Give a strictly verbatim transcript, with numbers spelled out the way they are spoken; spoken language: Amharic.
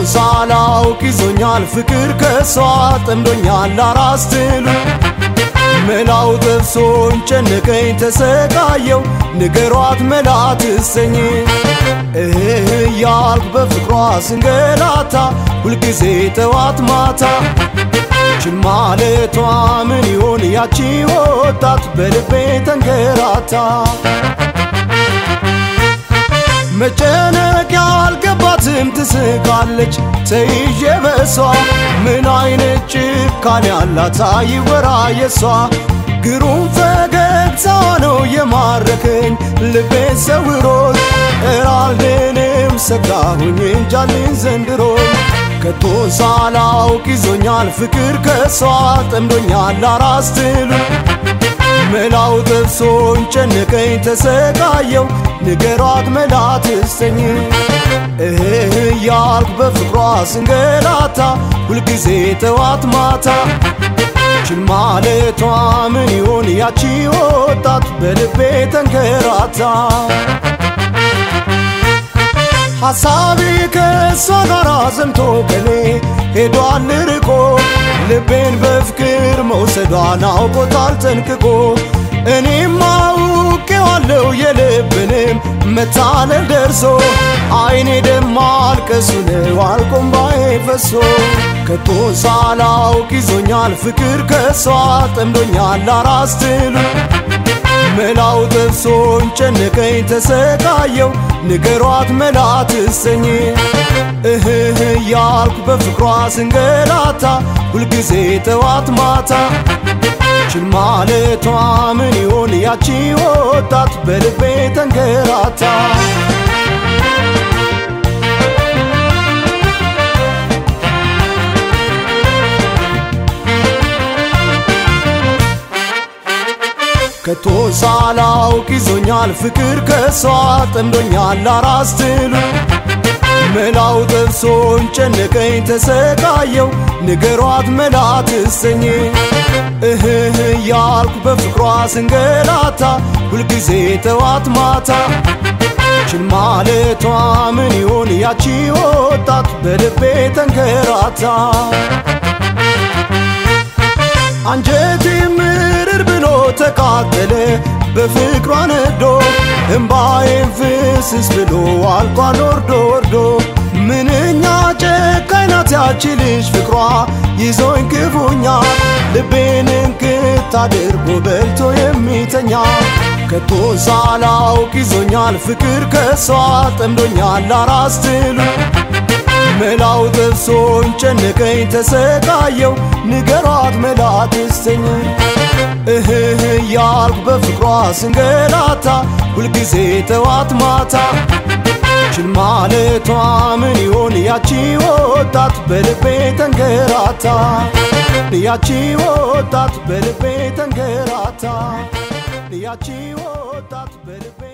ሳላውቅ ይዞኛል ፍቅር ከሷ ጠምዶኛል አራስ ትሉ መላው ጠፍቶኝ ጨነቀኝ ተሰቃየው ንገሯት መላ ትሰኝ እህ ያልኩ በፍቅሯ ስንገላታ ሁልጊዜ ጠዋት ማታ ችን ማለቷ ምን ይሆን ያቺ ወጣት በልቤ ተንገራታ መጨነቅ ያልገባትም ትስቃለች ተይዤ በሷ ምን አይነት ጭካኔ ያላት አይወራ የሷ ግሩም ፈገግታ ነው የማረከኝ ልቤን ሰውሮት እራልደንም ሰጋሁኝ እንጃልኝ ዘንድሮ ከቶ ሳላውቅ ይዞኛል ፍቅር ከሷ ጠምዶኛል አራስ ትሉ መላው ጠፍቶኝ ጨነቀኝ ተሰቃየው ንገሯት መላ ትሰኝ እህ ያልኩ በፍቅሯ ስንገላታ ሁልጊዜ ጠዋት ማታ ችን ማለቷ ምን ይሆን ያቺ ወጣት በልቤ ተንከራታ ሐሳቤ ከሷ ጋር ዘምቶ ከኔ ሄዷል ርቆ ልቤን በፍቅር መውሰዷን አውቆታል ጠንቅቆ እኔም አውቄዋለሁ የልብንም መታለል ደርሶ አይኔ ደም ማልቀሱ ነው አልቆም ባዬ ፈሶ ከቶ ሳላውቅ ይዞኛል ፍቅር ከሷ ጠምዶኛል አራስ ትሉ መላው ጠፍቶኝ ጨነቀኝ ተሰቃየው ንገሯት መላ ትሰኝ እህ ያልኩ በፍቅሯ ስንገላታ ሁልጊዜ ጠዋት ማታ ችን ማለቷ ምን ይሆን ያቺ ወጣት በልቤ ተንገራታ ከቶ ሳላውቅ ይዞኛል ፍቅር ከሷ ጠምዶኛል አራስ ትሉ መላው ጠፍቶኝ ጨነቀኝ ተሰቃየው ንገሯት መላ ትሰኝ እህ ያልኩ በፍቅሯ ስንገላታ ሁልጊዜ ጠዋት ማታ ችን ማለቷ ምን ይሆን ያቺ ወጣት በልቤ ተንከራታ አንጀቴ ምርር ብሎ ተቃጠለ በፍቅሯ ነዶ እምባዬን ፍስስ ብሎ አልቋል ወርዶ ወርዶ ምንኛ ጨካኝ ናት ያቺ ልጅ ፍቅሯ ይዞኝ ክፉኛ ልቤን እንክት አድርጎ በልቶ የሚተኛ ከቶ ሳላውቅ ይዞኛል ፍቅር ከሷ ጠምዶኛል አራስ ትሉ መላው ጠፍቶኝ ጨነቀኝ ተሰቃየው ንገሯት መላ ትሰኝ እህ ያልኩ በፍቅሯ ስንገላታ ሁልጊዜ ጠዋት ማታ ችን ማለቷ ምን ይሆን ያቺ ወጣት በልቤ ተንገራታ ያቺ ወጣት በልቤ ተንገራታ ያቺ ወጣት በልቤ